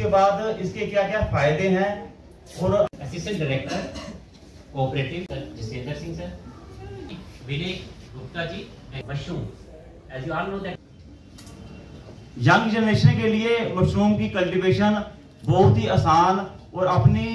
उसके बाद इसके क्या क्या फायदे हैं। और assistant director cooperative Jaswinder Singh sir, Vinay Gupta ji, mushroom as you all know that young generation के लिए मशरूम की कल्टीवेशन बहुत ही आसान और अपनी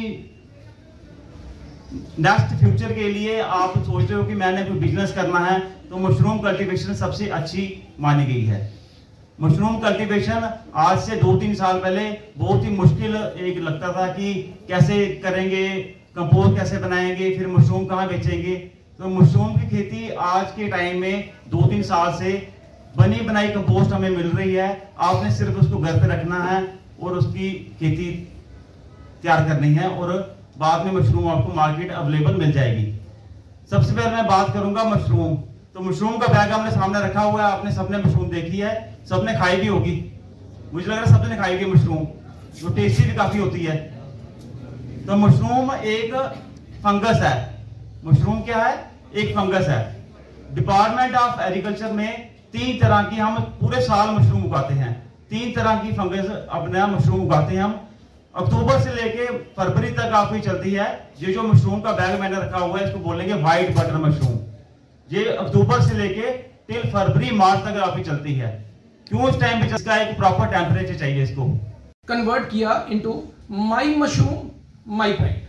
नेक्स्ट फ्यूचर के लिए आप सोचते हो कि मैंने कोई बिजनेस करना है तो मशरूम कल्टीवेशन सबसे अच्छी मानी गई है। मशरूम कल्टीवेशन आज से 2-3 साल पहले बहुत ही मुश्किल एक लगता था कि कैसे करेंगे, कंपोस्ट कैसे बनाएंगे, फिर मशरूम कहाँ बेचेंगे। तो मशरूम की खेती आज के टाइम में 2-3 साल से बनी बनाई कंपोस्ट हमें मिल रही है। आपने सिर्फ उसको घर पे रखना है और उसकी खेती तैयार करनी है और बाद में मशरूम आपको मार्केट अवेलेबल मिल जाएगी। सबसे पहले मैं बात करूंगा मशरूम। तो मशरूम का बैग हमने सामने रखा हुआ है, आपने सबने मशरूम देखी है, सबने खाई भी होगी, मुझे लग रहा है सबने खाई होगी मशरूम, जो टेस्टी भी काफी होती है। तो मशरूम एक फंगस है। मशरूम क्या है? एक फंगस है। डिपार्टमेंट ऑफ एग्रीकल्चर में 3 तरह की, हम पूरे साल मशरूम उगाते हैं, 3 तरह की फंगस अपने मशरूम उगाते हैं हम। अक्टूबर से लेके फरवरी तक आपकी चलती है। ये जो मशरूम का बैग मैंने रखा हुआ है इसको बोलेंगे व्हाइट बटर मशरूम। ये अक्टूबर से लेके टिल फरवरी मार्च तक आपकी चलती है। क्यों? इस टाइम पे इसका एक प्रॉपर टेम्परेचर चाहिए। इसको कन्वर्ट किया into my mushroom my pride.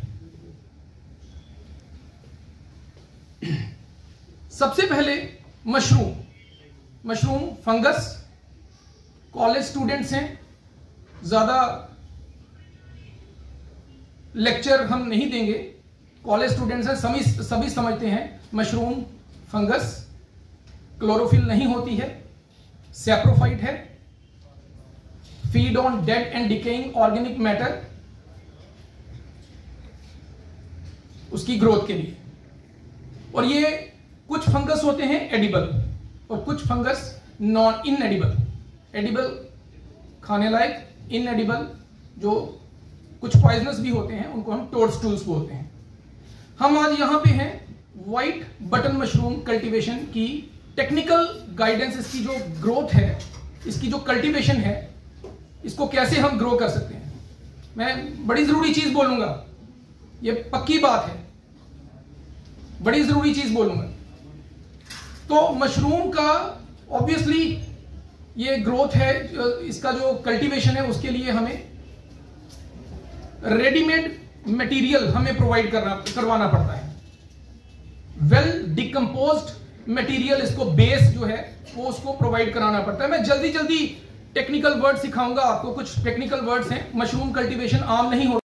सबसे पहले मशरूम फंगस, कॉलेज स्टूडेंट्स हैं, ज्यादा लेक्चर हम नहीं देंगे, कॉलेज स्टूडेंट्स हैं, सभी समझते हैं मशरूम फंगस क्लोरोफिल नहीं होती है, सैप्रोफाइट है, feed on dead and decaying organic matter उसकी ग्रोथ के लिए। और ये कुछ फंगस होते हैं एडिबल और कुछ फंगस नॉन इनएडिबल। एडिबल खाने लायक, इनएडिबल जो कुछ पॉइजनस भी होते हैं उनको हम टोडस्टूल्स बोलते हैं। हम आज यहां पे हैं व्हाइट बटन मशरूम कल्टीवेशन की टेक्निकल गाइडेंस, इसकी जो ग्रोथ है, इसकी जो कल्टीवेशन है, इसको कैसे हम ग्रो कर सकते हैं। मैं बड़ी जरूरी चीज बोलूंगा, ये पक्की बात है, बड़ी जरूरी चीज बोलूंगा। तो मशरूम का ऑब्वियसली ये ग्रोथ है, इसका जो कल्टीवेशन है उसके लिए हमें रेडीमेड मटेरियल हमें प्रोवाइड करवाना पड़ता है। वेल डिकम्पोज्ड मटेरियल, इसको बेस जो है वो उसको प्रोवाइड कराना पड़ता है। मैं जल्दी टेक्निकल वर्ड सिखाऊंगा आपको, कुछ टेक्निकल वर्ड्स हैं। मशरूम कल्टीवेशन आम नहीं होता।